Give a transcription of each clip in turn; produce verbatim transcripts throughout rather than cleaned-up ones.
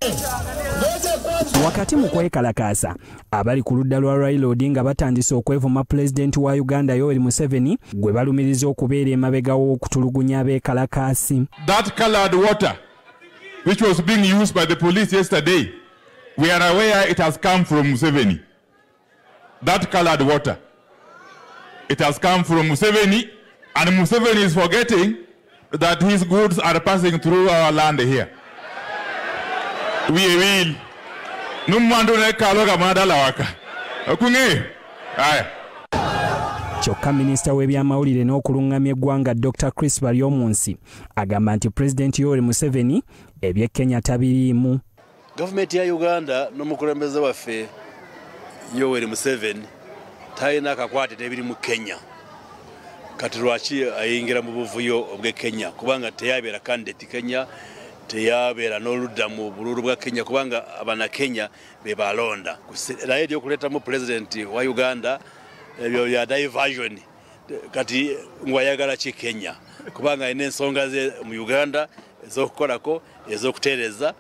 Wakati mu kwekalakaasa abali ku ludda lwa Raila Odinga batandise okwevuma pulezidenti wa Uganda Yoweri Museveni gwe balumiriza okubeera emabega w'okutulugunya ab'ekalakaasi. That colored water which was being used by the police yesterday, we are aware it has come from Museveni. That colored water, it has come from Museveni, and Museveni is forgetting that his goods are passing through our land here. We will. Kyokka minisita w'ebyamawulire n'okulungamya eggwanga Doctor Chris Baryomunsi agamba nti Pulezidenti Yoweri Museveni eby'e Kenya tabiriimu. Gavumenti ya Uganda n'omukulembeze waffe Yoweri Museveni talina akakwate n'ebiri mu Kenya. Kati lwaki ayingira mu buvuyo obw'e Kenya kubanga teyabeera candidate Kenya, teyabeera n'oludda mu bululu bwa Kenya kubanga abana Kenya be balonda. Naye eby'okuleetamu pulezidenti wa Uganda ebyo bya diversion kati ngwayagala ki Kenya kubanga ayina ensonga ze mu Uganda ez'okukolako ez'okuteereza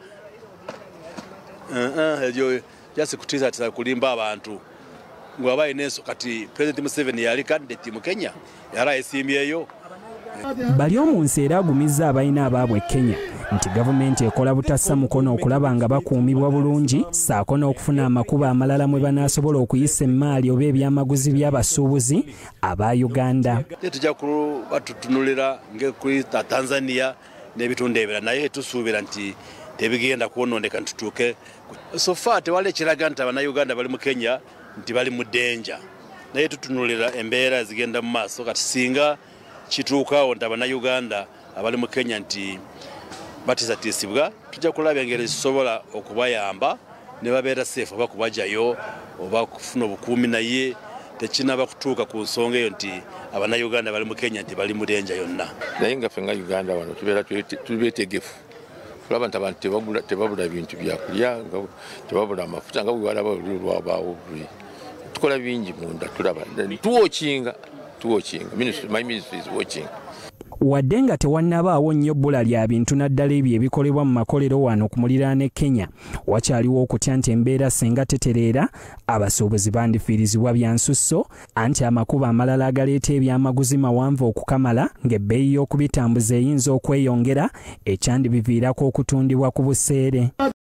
ebyo jasi kutiza kulimba abantu ngwaba ayina enso kati President Museveni yali candidate mu Kenya yali ayesimbyeyo. Baryomunsi era agumizza abalina abaabwe Kenya nti gavumenti ekola butassa mukono okulaba nga bakuumibwa bulungi ssaako n'okufuna amakubo amalala mwe banaasobola okuyisa emmaali oba ebyamaguzi by'abasuubuzi aba Uganda. Tujja batutunulira ng'ekuli Tanzania n'ebitundu ebirala naye tusuubira nti tebigenda kwonondeka ntutuuke. So far tewali ekiraga nti Abannayuganda bali mu Kenya nti bali mu ddenja naye tutunulira embeera zigenda mu maaso kati singa kituukawo nti Abannayuganda abali mu Kenya nti batisatiisibwa tujja kulaba engeri zisobola okubayamba ne babeera safe oba kubajjayo oba kufuna obukuumi naye tekinaba kutuuka ku nsonga eyo nti Abannayuganda bali mu Kenya nti bali mu ddenja yonna. Naye nga ffe nga Uganda wano tubeera tubeetegefu tulaba nti abantu tebabula bintu byakulya tebabula amafuta nga bwe balaba olulyo lwabaawo buli tukola bingi munda tulaba tuwokinga tuwokinga my ministry is watching. Wadde nga tewannabaawo nnyo bbula lya bintu naddala ebyo ebikolebwa mu makolero wano ku muliraano e Kenya wakyaliwo okutya nti embeera singa tetereera abasuubuzi bandifiirizibwa bya nsusso anti amakubo amalala agaleeta ebyamaguzi mawanvu okukamala ng'ebbeeyi y'okubitambuza eyinza okweyongera ekyandibiviirako okutundibwa ku buseere.